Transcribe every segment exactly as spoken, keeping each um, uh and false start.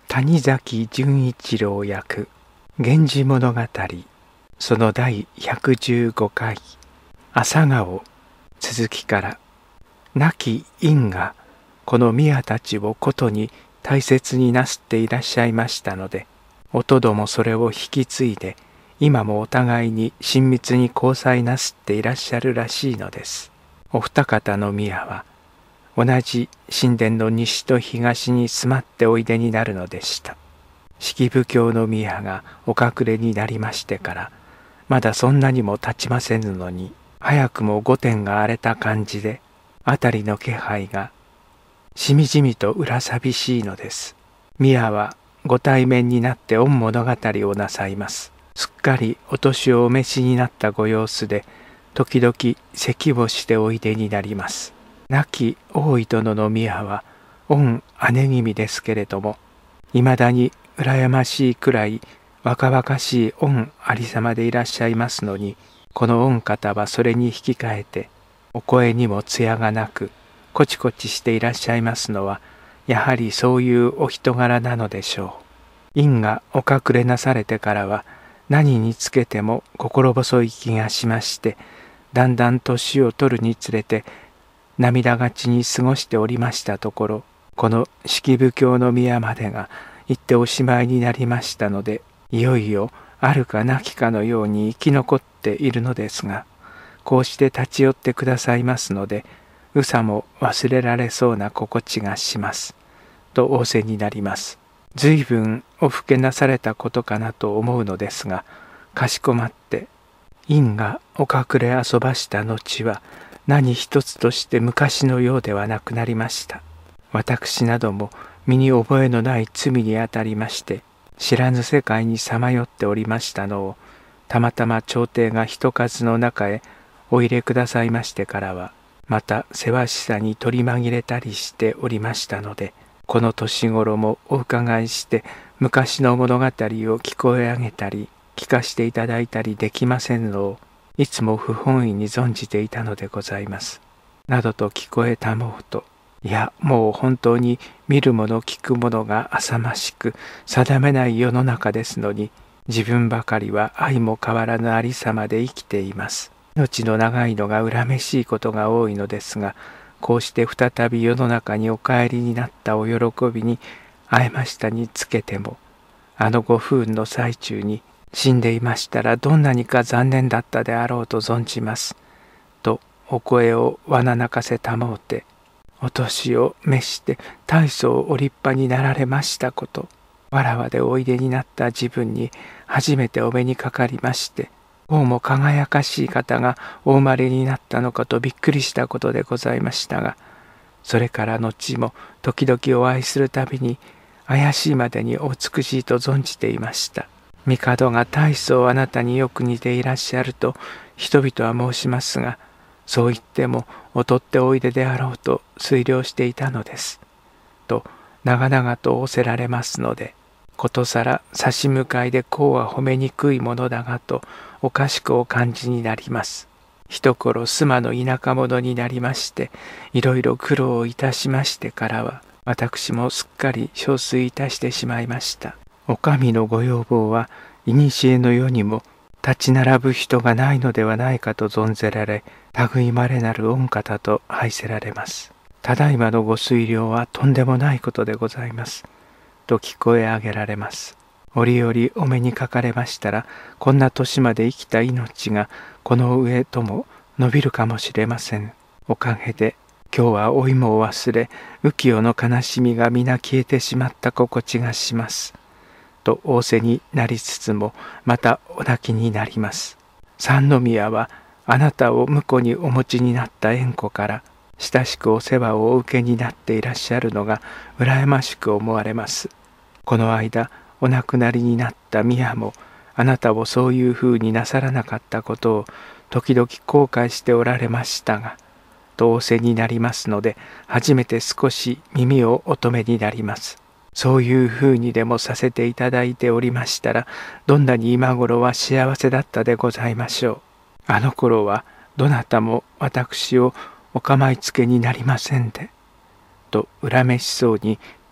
谷崎潤一郎役源氏物語その第ひゃくじゅうごかい朝顔続きから、亡き院がこの宮たちをことに大切になすっていらっしゃいましたので、おとどもそれを引き継いで今もお互いに親密に交際なすっていらっしゃるらしいのです。お二方の宮は同じ神殿の西と東に住まっておいでになるのでした。式部卿の宮がお隠れになりましてからまだそんなにも経ちませぬのに、早くも御殿が荒れた感じで辺りの気配がしみじみと裏寂しいのです。宮はご対面になって御物語をなさいます。すっかりお年をお召しになったご様子で、時々咳をしておいでになります。亡き大井殿の宮は御姉君ですけれども、いまだに羨ましいくらい若々しい御有様でいらっしゃいますのに、この御方はそれに引き換えてお声にも艶がなくこちこちしていらっしゃいますのは、やはりそういうお人柄なのでしょう。院がお隠れなされてからは何につけても心細い気がしまして、だんだん年を取るにつれて涙がちに過ごしておりましたところ、この式部卿の宮までが行っておしまいになりましたので、いよいよあるかなきかのように生き残っているのですが、こうして立ち寄ってくださいますので、うさも忘れられそうな心地がしますと仰せになります。ずいぶんお老けなされたことかなと思うのですが、かしこまって院がお隠れ遊ばした後は何一つとして昔のようではなくなりました。私なども身に覚えのない罪にあたりまして、知らぬ世界にさまよっておりましたのを、たまたま朝廷が人数の中へお入れくださいましてからは、またせわしさに取り紛れたりしておりましたので、この年頃もお伺いして昔の物語を聞こえ上げたり聞かしていただいたりできませんのを、いつも不本意に存じていたのでございます。などと聞こえたもうと、いやもう本当に見るもの聞くものが浅ましく定めない世の中ですのに、自分ばかりは相も変わらぬありさまで生きています。命の長いのが恨めしいことが多いのですが、こうして再び世の中にお帰りになったお喜びに会えましたにつけても、あのご不運の最中に死んでいましたらどんなにか残念だったであろうと存じます。とお声をわな泣かせたもうて、お年を召して大層お立派になられましたこと、わらわでおいでになった自分に初めてお目にかかりまして、こうも輝かしい方がお生まれになったのかとびっくりしたことでございましたが、それから後も時々お会いするたびに怪しいまでにお美しいと存じていました。帝が大層あなたによく似ていらっしゃると人々は申しますが、そう言っても劣っておいでであろうと推量していたのです。と長々と仰せられますので、ことさら差し向かいでこうは褒めにくいものだがとおかしくお感じになります。一頃須磨の田舎者になりまして、いろいろ苦労いたしましてからは、私もすっかり憔悴いたしてしまいました。お上のご要望は、いにしえの世にも立ち並ぶ人がないのではないかと存ぜられ、類まれなる御方と拝せられます。ただいまのご推量はとんでもないことでございます。と聞こえ上げられます。折々お目にかかれましたら、こんな年まで生きた命がこの上とも伸びるかもしれません。おかげで今日は老いも忘れ、浮世の悲しみが皆消えてしまった心地がします。と仰せになりつつも、またお泣きになります。三宮はあなたを婿にお持ちになった縁故から親しくお世話をお受けになっていらっしゃるのが羨ましく思われます。この間お亡くなりになった宮もあなたをそういうふうになさらなかったことを時々後悔しておられましたが、と仰せになりますので、初めて少し耳をお止めになります。そういうふうにでもさせていただいておりましたら、どんなに今頃は幸せだったでございましょう。あの頃はどなたも私をお構いつけになりませんで。と恨めしそうに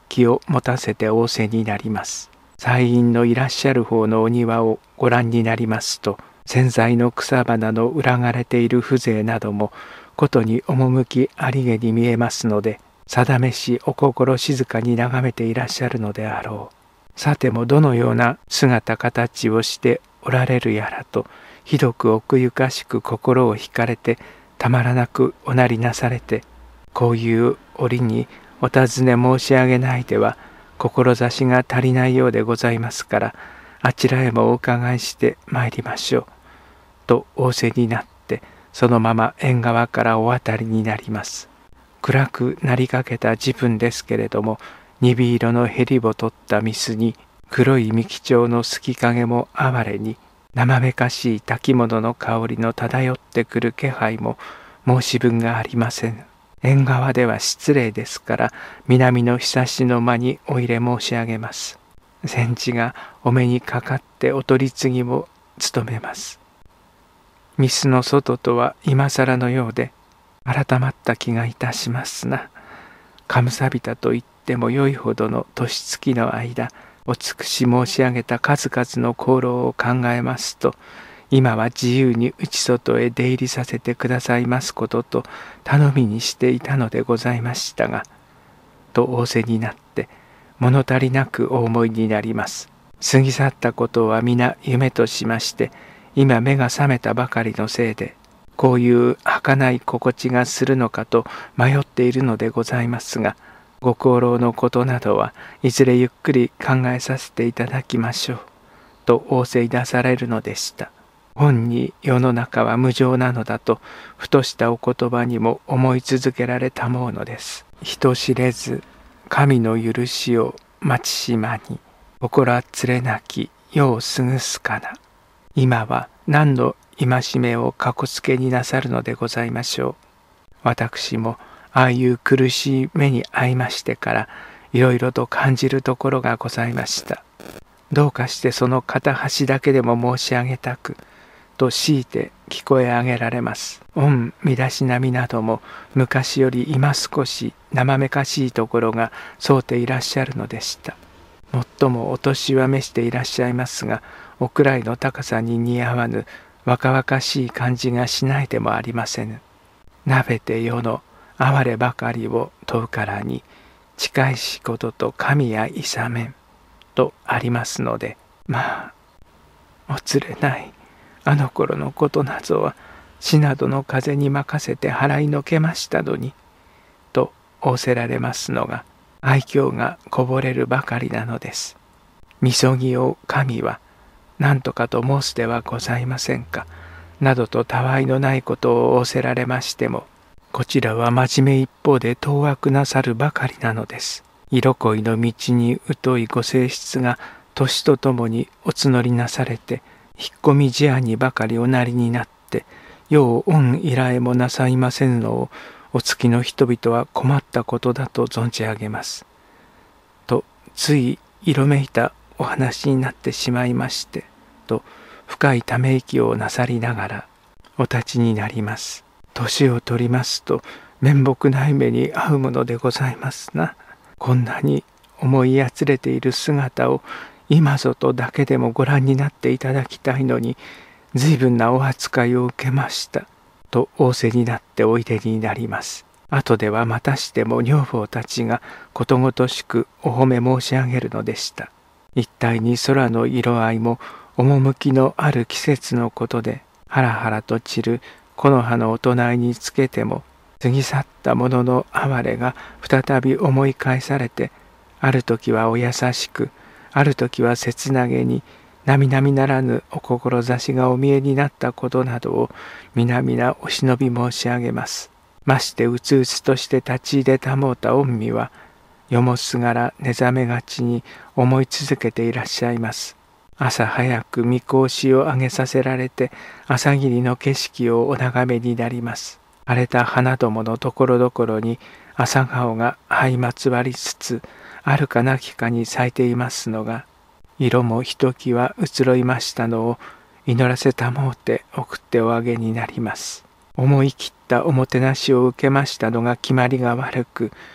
気を持たせて仰せになります。祭院のいらっしゃる方のお庭をご覧になりますと、洗剤の草花の裏がれている風情などもことに趣ありげに見えますので、定めしお心静かに眺めていらっしゃるのであろう。さてもどのような姿形をしておられるやらと、ひどく奥ゆかしく心を惹かれてたまらなくおなりなされて、こういう折にお尋ね申し上げないでは志が足りないようでございますから、あちらへもお伺いして参りましょう。と仰せになって、そのまま縁側からお渡りになります。暗くなりかけた時分ですけれども、鈍色のへりを取った御簾に、黒い幹蝶の透き影も哀れに、生めかしい炊き物の香りの漂ってくる気配も申し分がありません。縁側では失礼ですから、南のひさしの間にお入れ申し上げます。先知がお目にかかってお取り次ぎも務めます。御簾の外とは今更のようで、改まった気がいたしますな。かむさびたと言ってもよいほどの年月の間、お尽くし申し上げた数々の功労を考えますと、今は自由に内外へ出入りさせてくださいますことと頼みにしていたのでございましたが、と仰せになって物足りなくお思いになります。過ぎ去ったことは皆夢としまして、今目が覚めたばかりのせいで、こういう儚い心地がするのかと迷っているのでございますが、ご功労のことなどはいずれゆっくり考えさせていただきましょう、と仰せいたされるのでした。本に世の中は無常なのだと、ふとしたお言葉にも思い続けられたものです。人知れず神の許しを待ちしまに、心あつれなき世を過ぐすかな。今は何の戒めをかこつけになさるのでございましょう。私もああいう苦しい目に遭いましてから、いろいろと感じるところがございました。どうかしてその片端だけでも申し上げたく、と強いて聞こえ上げられます。御身だしなみなども昔より今少し生めかしいところがそうていらっしゃるのでした。もっともお年は召していらっしゃいますが、お位の高さに似合わぬ若々しい感じがしないでもありませぬ。なべて世の哀ればかりを問うからに、近いしことと神やいさめんとありますので、まあおつれない。あの頃のことなぞは死などの風に任せて払いのけましたのに、と仰せられますのが、愛嬌がこぼれるばかりなのです。みそぎを神は何とかと申すではございませんか、などとたわいのないことを仰せられましても、こちらは真面目一方で当惑なさるばかりなのです。色恋の道に疎いご性質が年とともにお募りなされて、引っ込み思案にばかりおなりになって、よう恩依頼もなさいませぬのをお月の人々は困ったことだと存じ上げます。とつい色めいたお話になってしまいまして、と深いため息をなさりながらお立ちになります。年を取りますと面目ない目に遭うものでございますな。こんなに思いやつれている姿を今ぞとだけでもご覧になっていただきたいのに、随分なお扱いを受けました、と仰せになっておいでになります。後ではまたしても女房たちがことごとしくお褒め申し上げるのでした。一体に空の色合いも趣のある季節のことで、ハラハラと散る木の葉のお隣につけても、過ぎ去ったものの哀れが再び思い返されて、ある時はお優しく、ある時は切なげに、並々ならぬお志がお見えになったことなどを皆々お忍び申し上げます。ましてうつうつとして立ち入れたもうた御身は、夜もすがら寝覚めがちに思い続けていらっしゃいます。朝早く御格子を上げさせられて、朝霧の景色をお眺めになります。荒れた花どものところどころに朝顔が相まつわりつつ、あるかなきかに咲いていますのが、色もひときわ移ろいましたのを祈らせたもうて送っておあげになります。思い切ったおもてなしを受けましたのが決まりが悪く、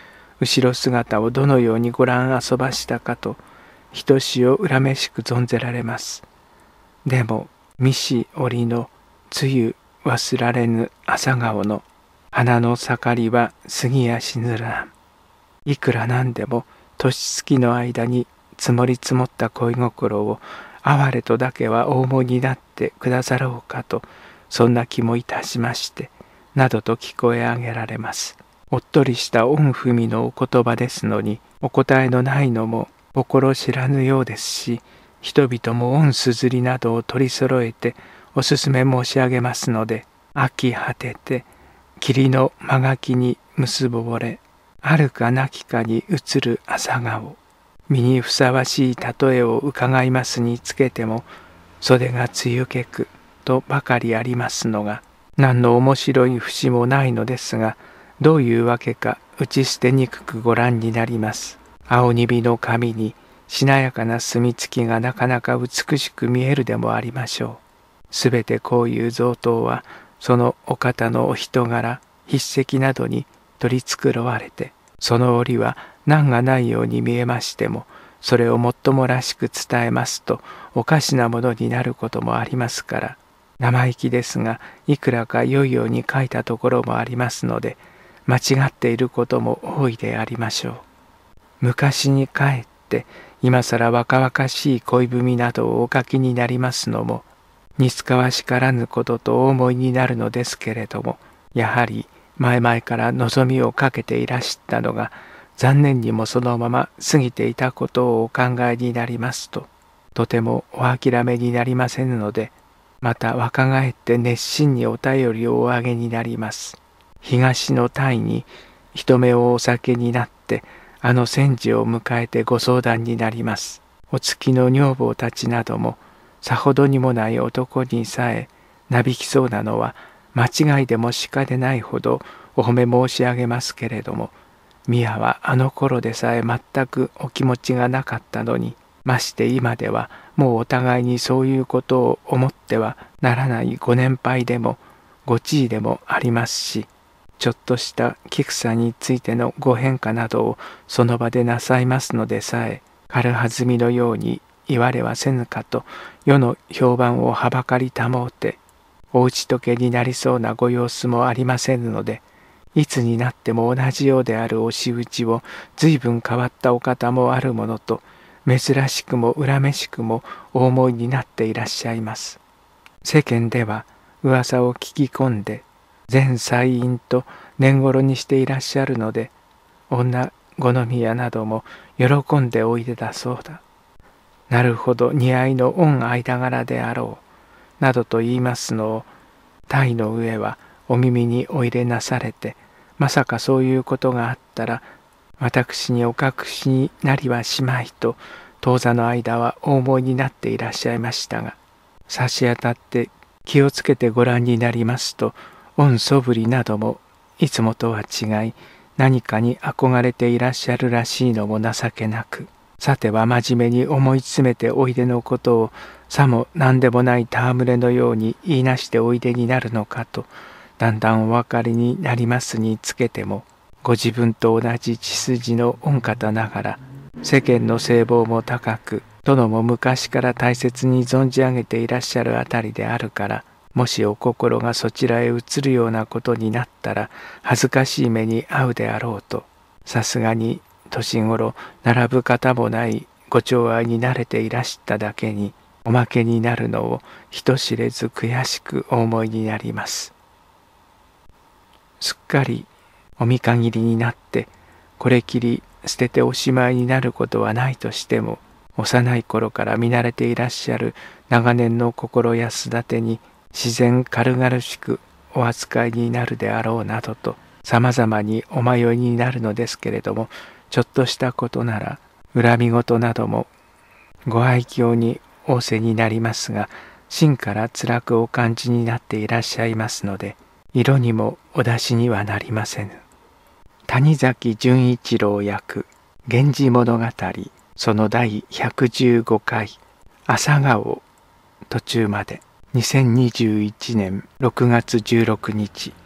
後ろ姿をどのようにご覧遊ばしたかと、ひとしお恨めしく存ぜられます。でも、未し折の梅雨忘られぬ朝顔の花の盛りは過ぎやしぬらん。いくらなんでも年月の間に積もり積もった恋心を哀れとだけはお思いになってくださろうかと、そんな気もいたしまして、などと聞こえ上げられます。おっとりした御文のお言葉ですのに、お答えのないのも心知らぬようですし、人々も御硯などを取り揃えてお勧め申し上げますので、飽き果てて霧の間垣に結ぼれ、あるかなきかに映る朝顔、身にふさわしい例えを伺いますにつけても、袖が梅雨けくとばかりありますのが、何の面白い節もないのですが、どういうわけか打ち捨てにくくご覧になります。青にびの髪にしなやかな墨付きがなかなか美しく見えるでもありましょう。すべてこういう贈答は、そのお方のお人柄、筆跡などに取り繕われて、その折は難がないように見えましても、それをもっともらしく伝えますとおかしなものになることもありますから、生意気ですがいくらか良いように書いたところもありますので、間違っていることも多いでありましょう。昔に帰って今さら若々しい恋文などをお書きになりますのも、似つかわしからぬこととお思いになるのですけれども、やはり前々から望みをかけていらしたのが、残念にもそのまま過ぎていたことをお考えになりますと、とてもお諦めになりませぬので、また若返って熱心にお便りをおあげになります。東の鯛に人目をお酒になって、あの戦時を迎えてご相談になります。お月の女房たちなども、さほどにもない男にさえなびきそうなのは、間違いでもしかでないほどお褒め申し上げますけれども、宮はあの頃でさえ全くお気持ちがなかったのに、まして今ではもうお互いにそういうことを思ってはならないご年配でもご地位でもありますし、ちょっとした菊さについてのご変化などをその場でなさいますのでさえ、軽はずみのように言われはせぬかと世の評判をはばかり保うて、お打ち解けになりそうなご様子もありませぬので、いつになっても同じようであるお仕打ちを随分変わったお方もあるものと、珍しくも恨めしくもお思いになっていらっしゃいます。世間では噂を聞き込んで全妻院と年頃にしていらっしゃるので、女好みやなども喜んでおいでだそうだ。なるほど似合いの御間柄であろう。などと言いますのを、鯛の上はお耳にお入れなされて、まさかそういうことがあったら、私にお隠しになりはしまいと、当座の間はお思いになっていらっしゃいましたが、差し当たって気をつけてご覧になりますと、御そぶりなどもいつもとは違い、何かに憧れていらっしゃるらしいのも情けなく、さては真面目に思い詰めておいでのことを、さも何でもない戯れのように言いなしておいでになるのかと、だんだんお分かりになりますにつけても、ご自分と同じ血筋の御方ながら、世間の声望も高く、殿も昔から大切に存じ上げていらっしゃるあたりであるから、もしお心がそちらへ移るようなことになったら、恥ずかしい目に遭うであろうと、さすがに年頃並ぶ方もないご寵愛に慣れていらしただけに、おまけになるのを人知れず悔しくお思いになります。すっかりお見限りになってこれきり捨てておしまいになることはないとしても、幼い頃から見慣れていらっしゃる長年の心安立てに自然軽々しくお扱いになるであろうなどとさまざまにお迷いになるのですけれども、ちょっとしたことなら恨み事などもご愛嬌に仰せになりますが、心から辛くお感じになっていらっしゃいますので、色にもお出しにはなりませぬ。谷崎潤一郎役源氏物語、その第ひゃくじゅうごかい朝顔途中まで、にせんにじゅういちねんろくがつじゅうろくにち。